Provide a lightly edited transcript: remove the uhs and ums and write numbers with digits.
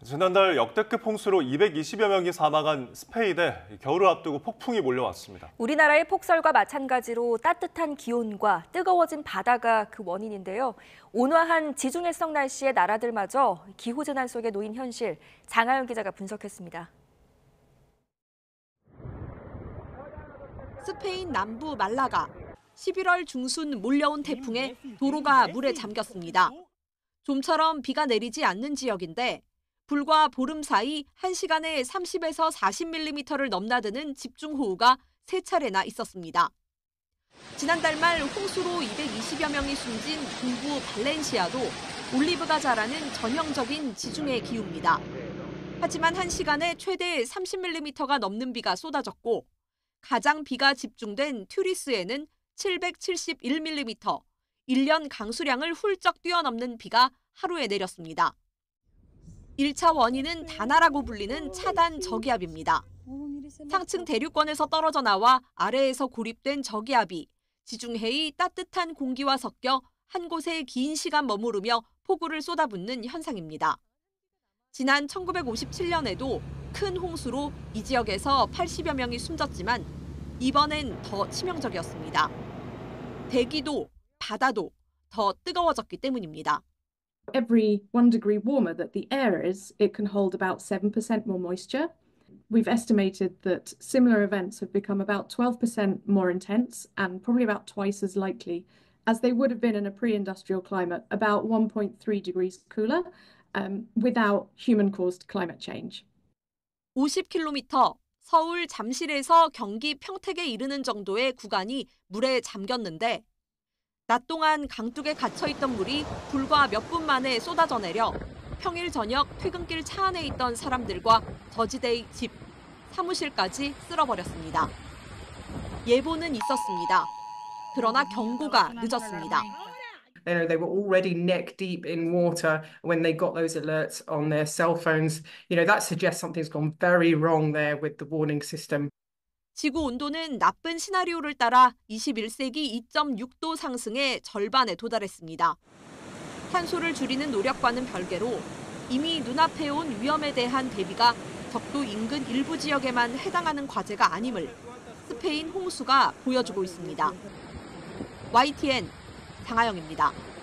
지난달 역대급 홍수로 220여 명이 사망한 스페인에 겨울을 앞두고 폭풍이 몰려왔습니다. 우리나라의 폭설과 마찬가지로 따뜻한 기온과 뜨거워진 바다가 그 원인인데요. 온화한 지중해성 날씨의 나라들마저 기후재난 속에 놓인 현실, 장하영 기자가 분석했습니다. 스페인 남부 말라가 11월 중순 몰려온 태풍에 도로가 물에 잠겼습니다. 좀처럼 비가 내리지 않는 지역인데 불과 보름 사이 1시간에 30에서 40mm를 넘나드는 집중호우가 3차례나 있었습니다. 지난달 말 홍수로 220여 명이 숨진 동부 발렌시아도 올리브가 자라는 전형적인 지중해 기후입니다. 하지만 1시간에 최대 30mm가 넘는 비가 쏟아졌고 가장 비가 집중된 튜리스에는 771mm, 1년 강수량을 훌쩍 뛰어넘는 비가 하루에 내렸습니다. 1차 원인은 다나라고 불리는 차단 저기압입니다. 상층 대륙권에서 떨어져 나와 아래에서 고립된 저기압이 지중해의 따뜻한 공기와 섞여 한 곳에 긴 시간 머무르며 폭우를 쏟아붓는 현상입니다. 지난 1957년에도 큰 홍수로 이 지역에서 80여 명이 숨졌지만 이번엔 더 치명적이었습니다. 대기도, 바다도 더 뜨거워졌기 때문입니다. Every 1 degree warmer that the air is, it can hold about 7% more moisture. We've estimated that similar events have become about 12% more intense and probably about twice as likely as they would have been in a pre-industrial climate, about 1.3 degrees cooler, without human-caused climate change. 50km, 서울 잠실에서 경기 평택에 이르는 정도의 구간이 물에 잠겼는데 낮 동안 강둑에 갇혀있던 물이 불과 몇 분 만에 쏟아져 내려 평일 저녁 퇴근길 차 안에 있던 사람들과 저지대의 집, 사무실까지 쓸어버렸습니다. 예보는 있었습니다. 그러나 경고가 늦었습니다. They were already neck deep in water when they got those alerts on their cell phones. That suggests something's gone very wrong there with the warning system. 지구 온도는 나쁜 시나리오를 따라 21세기 2.6도 상승의 절반에 도달했습니다. 탄소를 줄이는 노력과는 별개로 이미 눈앞에 온 위험에 대한 대비가 적도 인근 일부 지역에만 해당하는 과제가 아님을 스페인 홍수가 보여주고 있습니다. YTN 장하영입니다.